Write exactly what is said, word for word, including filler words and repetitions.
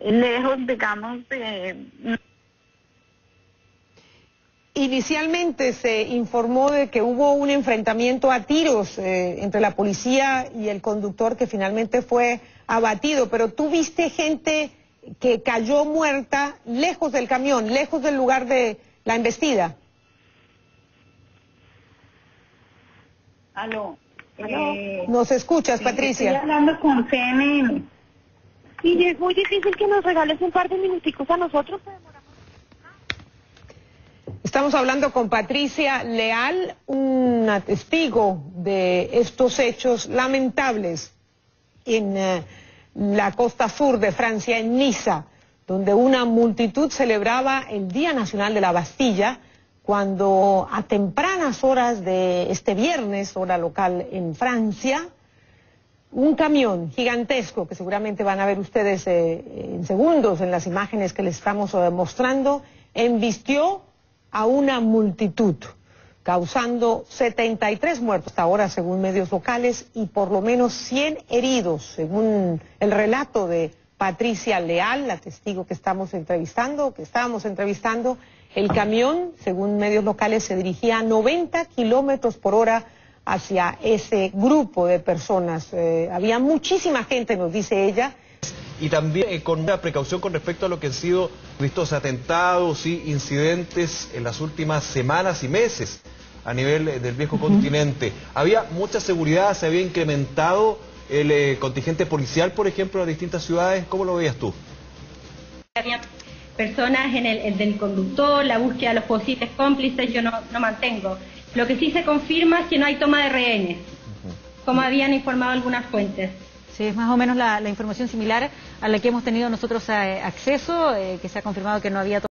lejos, digamos, de... Inicialmente se informó de que hubo un enfrentamiento a tiros eh, entre la policía y el conductor que finalmente fue abatido, pero tú viste gente que cayó muerta lejos del camión, lejos del lugar de la embestida. Aló. Aló. Eh, ¿Nos escuchas, sí, Patricia? estoy hablando con C N N. Y es muy difícil que nos regales un par de minuticos a nosotros. Estamos hablando con Patricia Leal, una testigo de estos hechos lamentables en uh, la costa sur de Francia, en Niza, donde una multitud celebraba el Día Nacional de la Bastilla, cuando a tempranas horas de este viernes, hora local en Francia, un camión gigantesco, que seguramente van a ver ustedes eh, en segundos en las imágenes que les estamos eh, mostrando, embistió a una multitud, causando setenta y tres muertos hasta ahora según medios locales y por lo menos cien heridos, según el relato de Patricia Leal, la testigo que estamos entrevistando, que estábamos entrevistando. El camión, según medios locales, se dirigía a noventa kilómetros por hora hacia ese grupo de personas. Eh, había muchísima gente, nos dice ella. Y también eh, con una precaución con respecto a lo que han sido vistos atentados y incidentes en las últimas semanas y meses a nivel eh, del viejo uh-huh. continente. Había mucha seguridad, se había incrementado el eh, contingente policial, por ejemplo, en las distintas ciudades. ¿Cómo lo veías tú? Había personas en el, el del conductor, la búsqueda de los posibles cómplices, yo no, no mantengo. Lo que sí se confirma es que no hay toma de rehenes, uh-huh. como habían informado algunas fuentes. Sí, es más o menos la, la información similar a la que hemos tenido nosotros eh, acceso, eh, que se ha confirmado que no había